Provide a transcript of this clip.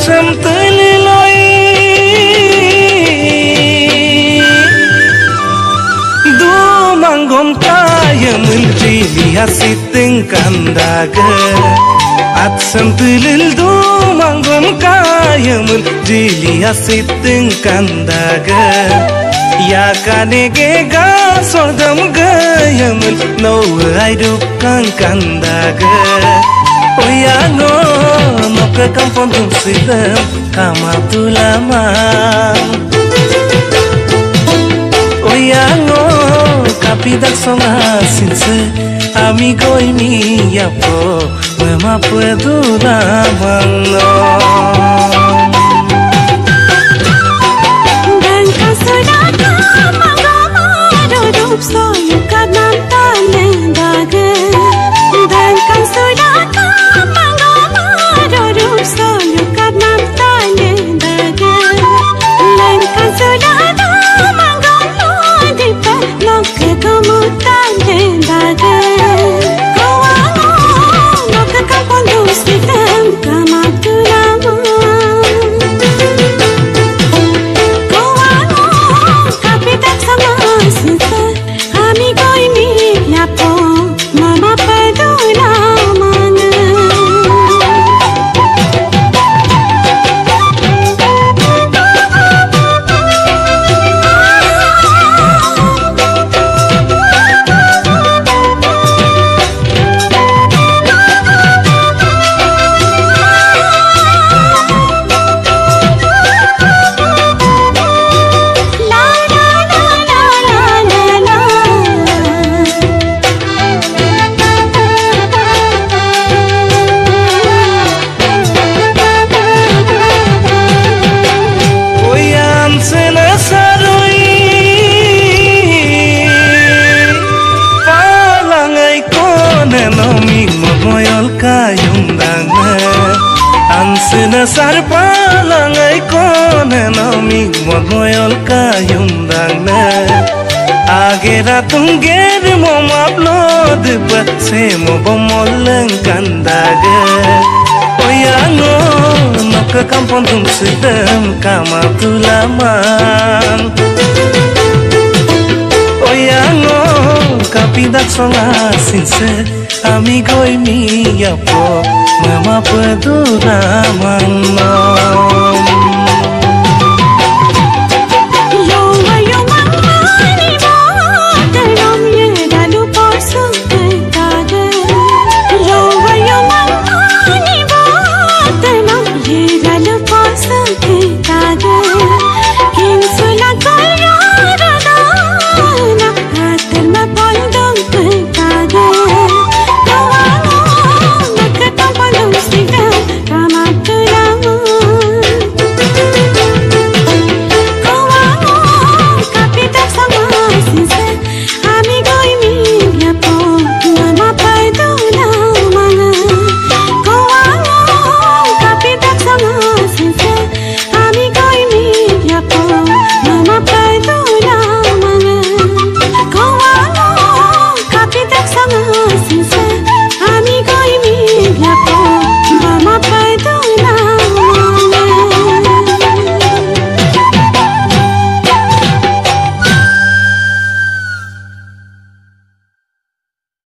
samtuliloi du manggom kayamul jili hasiting kandaga at samtulil du manggom kayamul jili hasiting kandaga ya kanege ga sordam gayamul no aidup kandaga oyano no ke kampung tum silam kama tulama oyano kapidak songa sinse amigo y mi yapo mama puedo damanno Ansena sarpalangai kone nami mogoyol kayum dangna agera tungger mom upload pa se mo bomoleng kandaga oyano nokka kampung tum sidam kama tulaman oyano kapidak songa sinse amigo y mi yapo mama puedo damanno